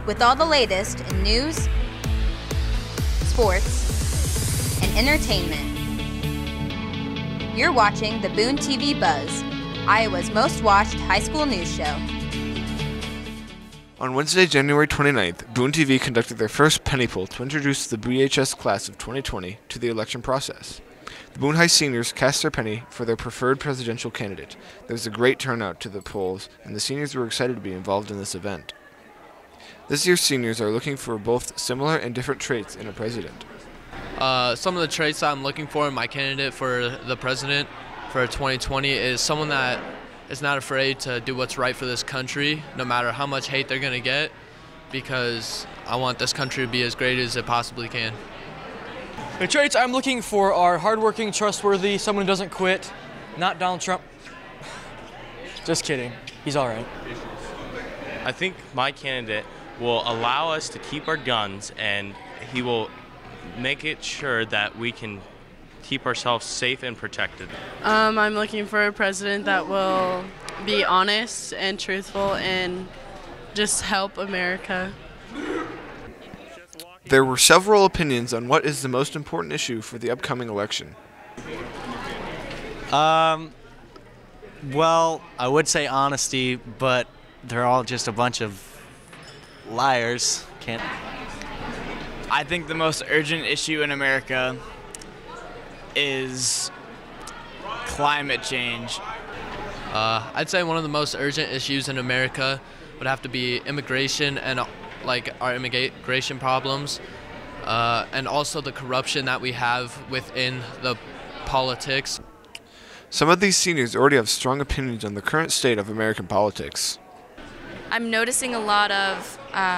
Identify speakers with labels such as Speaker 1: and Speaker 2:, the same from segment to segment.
Speaker 1: with all the latest in news, sports, and entertainment. You're watching the Boone TV Buzz, Iowa's most watched high school news show.
Speaker 2: On Wednesday, January 29th, Boone TV conducted their first penny poll to introduce the BHS class of 2020 to the election process. The Boone High seniors cast their penny for their preferred presidential candidate. There was a great turnout to the polls, and the seniors were excited to be involved in this event. This year's seniors are looking for both similar and different traits in a president.
Speaker 3: Some of the traits that I'm looking for in my candidate for the president for 2020 is someone that is not afraid to do what's right for this country, no matter how much hate they're going to get, because I want this country to be as great as it possibly can.
Speaker 4: The traits I'm looking for are hardworking, trustworthy, someone who doesn't quit, not Donald Trump. Just kidding. He's all right.
Speaker 5: I think my candidate will allow us to keep our guns, and he will make it sure that we can keep ourselves safe and protected.
Speaker 6: I'm looking for a president that will be honest and truthful and just help America.
Speaker 2: There were several opinions on what is the most important issue for the upcoming election.
Speaker 7: Well, I would say honesty, but they're all just a bunch of liars.
Speaker 8: I think the most urgent issue in America is climate change.
Speaker 3: I'd say one of the most urgent issues in America would have to be immigration and our immigration problems, and also the corruption that we have within the politics.
Speaker 2: Some of these seniors already have strong opinions on the current state of American politics.
Speaker 9: I'm noticing a lot of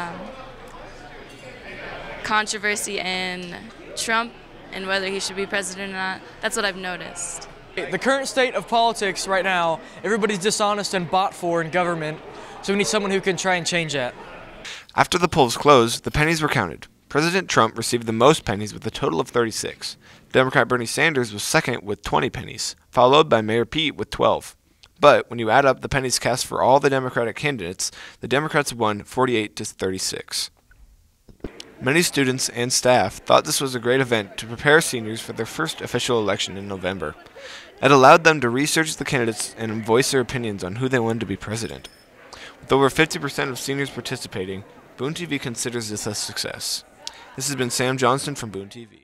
Speaker 9: controversy in Trump and whether he should be president or not. That's what I've noticed.
Speaker 4: The current state of politics right now, everybody's dishonest and bought for in government, so we need someone who can try and change that.
Speaker 2: After the polls closed, the pennies were counted. President Trump received the most pennies with a total of 36. Democrat Bernie Sanders was second with 20 pennies, followed by Mayor Pete with 12. But when you add up the pennies cast for all the Democratic candidates, the Democrats won 48 to 36. Many students and staff thought this was a great event to prepare seniors for their first official election in November. It allowed them to research the candidates and voice their opinions on who they wanted to be president. With over 50% of seniors participating, Boone TV considers this a success. This has been Sam Johnston from Boone TV.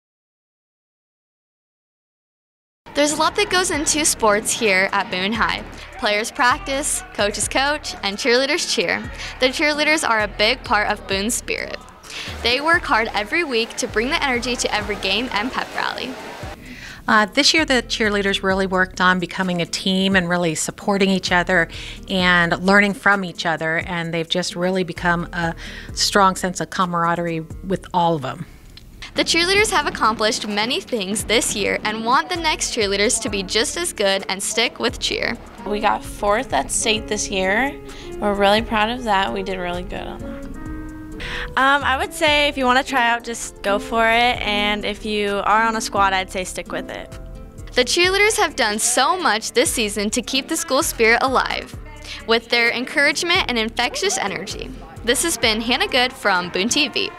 Speaker 10: There's a lot that goes into sports here at Boone High. Players practice, coaches coach, and cheerleaders cheer. The cheerleaders are a big part of Boone's spirit. They work hard every week to bring the energy to every game and pep rally.
Speaker 11: This year the cheerleaders really worked on becoming a team and really supporting each other and learning from each other, and they've just really become a strong sense of camaraderie with all of them.
Speaker 10: The cheerleaders have accomplished many things this year and want the next cheerleaders to be just as good and stick with cheer.
Speaker 12: We got 4th at state this year. We're really proud of that. We did really good on that.
Speaker 13: I would say if you want to try out, just go for it, and if you are on a squad, I'd say stick with it.
Speaker 10: The cheerleaders have done so much this season to keep the school spirit alive with their encouragement and infectious energy. This has been Hannah Good from Boone TV.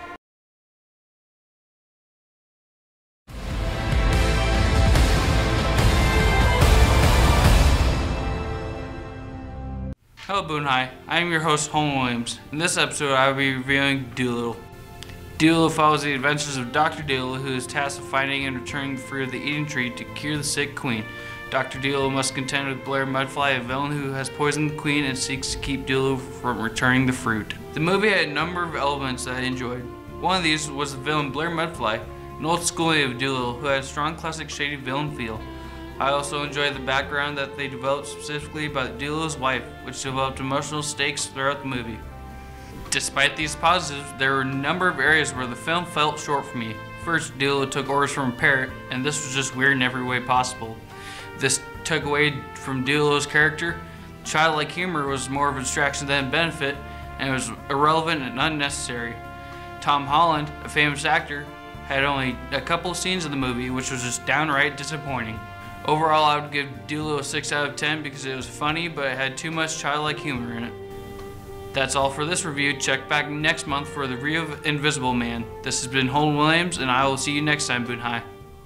Speaker 14: Hello Boone High, I am your host Holman Williams. In this episode I will be reviewing Doolittle. Doolittle follows the adventures of Dr. Doolittle, who is tasked with finding and returning the fruit of the eating tree to cure the sick queen. Dr. Doolittle must contend with Blair Mudfly, a villain who has poisoned the queen and seeks to keep Doolittle from returning the fruit. The movie had a number of elements that I enjoyed. One of these was the villain Blair Mudfly, an old schoolie of Doolittle who had a strong classic shady villain feel. I also enjoyed the background that they developed specifically about Doolittle's wife, which developed emotional stakes throughout the movie. Despite these positives, there were a number of areas where the film felt short for me. First, Doolittle took orders from a parrot, and this was just weird in every way possible. This took away from Doolittle's character. Childlike humor was more of a distraction than a benefit, and it was irrelevant and unnecessary. Tom Holland, a famous actor, had only a couple of scenes in the movie, which was just downright disappointing. Overall, I would give Doolittle a 6 out of 10 because it was funny, but it had too much childlike humor in it. That's all for this review. Check back next month for the real Invisible Man. This has been Holden Williams, and I will see you next time, Boone High.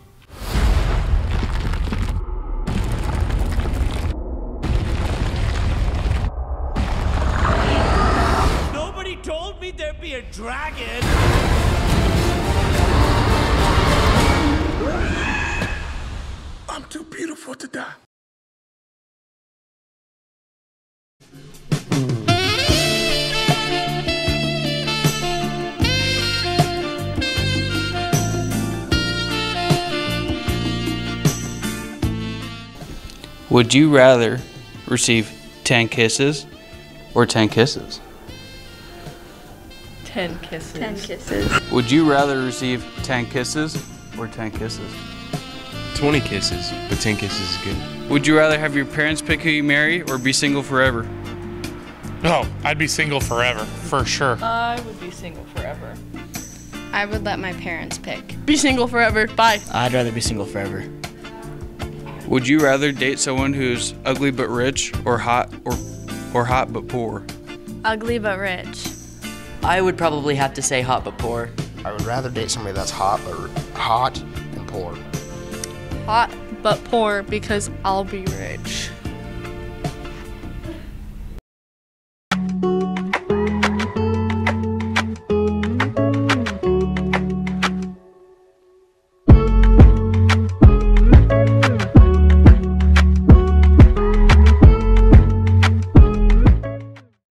Speaker 15: Nobody told me there'd be a dragon. I'm too beautiful to die.
Speaker 14: Would you rather receive 10 kisses or 10 kisses?
Speaker 6: 10 kisses.
Speaker 13: 10 kisses.
Speaker 14: Would you rather receive 10 kisses or 10 kisses?
Speaker 16: 20 kisses, but 10 kisses is good.
Speaker 14: Would you rather have your parents pick who you marry or be single forever?
Speaker 17: No, I'd be single forever, for sure.
Speaker 6: I would be single forever.
Speaker 18: I would let my parents pick.
Speaker 6: Be single forever. Bye.
Speaker 19: I'd rather be single forever.
Speaker 14: Would you rather date someone who's ugly but rich or hot but poor?
Speaker 13: Ugly but rich.
Speaker 19: I would probably have to say hot but poor.
Speaker 20: I would rather date somebody that's hot and poor.
Speaker 6: Hot but poor because I'll be rich.